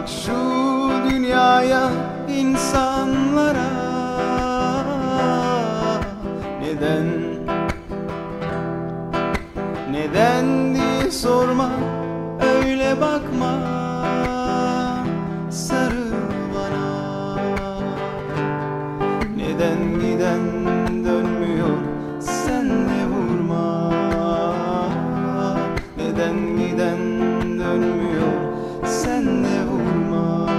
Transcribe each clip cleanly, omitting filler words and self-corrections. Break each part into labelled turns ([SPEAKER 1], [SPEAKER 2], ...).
[SPEAKER 1] şu dünyaya, insanlara. Neden diye sorma, öyle bakma, sarıl bana. Neden giden dönmüyor, sen de vurma. Neden giden dönmüyor, sen de vurma.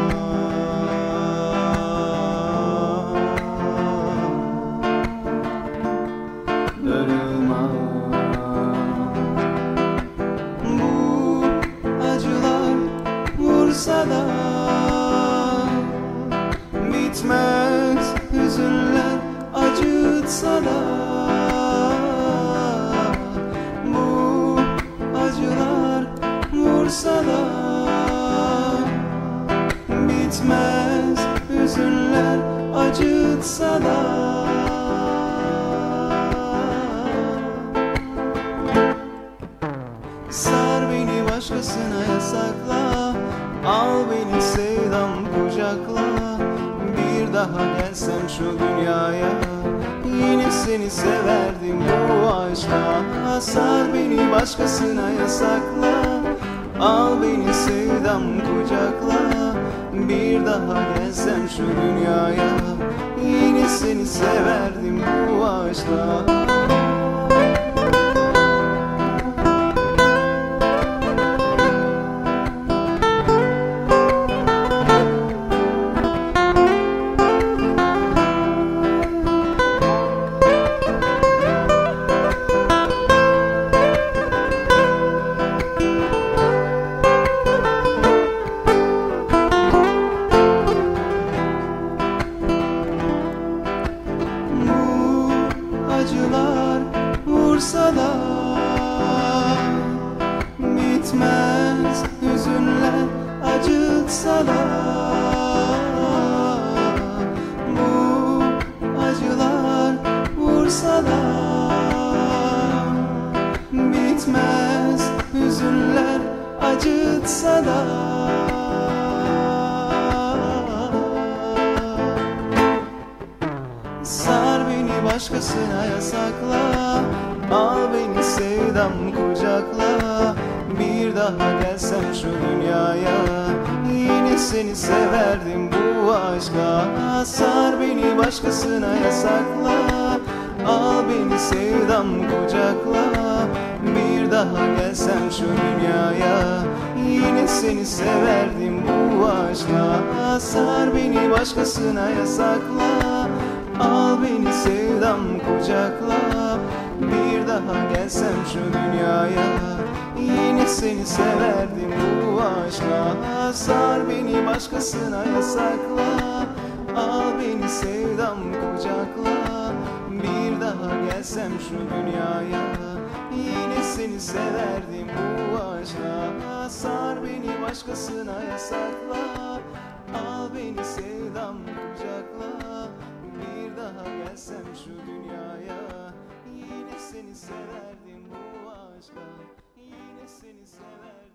[SPEAKER 1] Darılma. Bu acılar vursa da bitmez, hüzünler acıtsa da. Bu acılar vursa da bitmez, hüzünler acıtsa da. Sar beni başkasına yasakla, al beni sevdam kucakla. Bir daha gelsem şu dünyaya, yine seni severdim bu aşkla. Sar beni başkasına yasakla, al beni sevdam kucakla. Bir daha gelsem şu dünyaya, yine seni severdim bu aşkla. Acılar vursa da bitmez, hüzünler acıtsa da. Bu acılar vursa da bitmez, hüzünler acıtsa da. Sar beni başkasına yasakla, al beni sevdam kucakla. Bir daha gelsem şu dünyaya, yine seni severdim bu aşkla. Sar beni başkasına yasakla, al beni sevdam kucakla. Bir daha gelsem şu dünyaya, yine seni severdim bu aşkla. Sar beni başkasına yasakla, al beni sevdam kucakla. Bir daha gelsem şu dünyaya, yine seni severdim bu aşkla. Sar beni başkasına yasakla, al beni sevdam kucakla. Bir daha gelsem şu dünyaya, yine seni severdim bu aşkla. Sar beni başkasına yasakla, al beni sevdam kucakla. Bir daha gelsem şu dünyaya, yine seni severdim bu aşkla. Yine seni severdim.